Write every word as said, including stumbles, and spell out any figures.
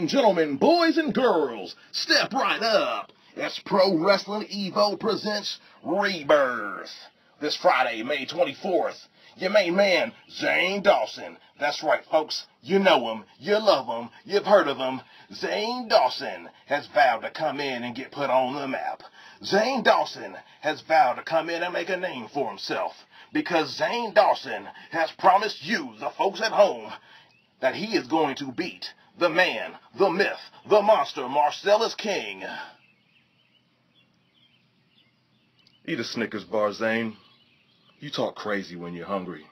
and gentlemen, boys and girls, step right up. It's Pro Wrestling Evo presents Rebirth. This Friday, May twenty-fourth, your main man, Zane Dawson. That's right, folks. You know him, you love him, you've heard of him. Zane Dawson has vowed to come in and get put on the map. Zane Dawson has vowed to come in and make a name for himself. Because Zane Dawson has promised you, the folks at home, that he is going to beat the man, the myth, the monster, Marcellus King. Eat a Snickers bar, Zane. You talk crazy when you're hungry.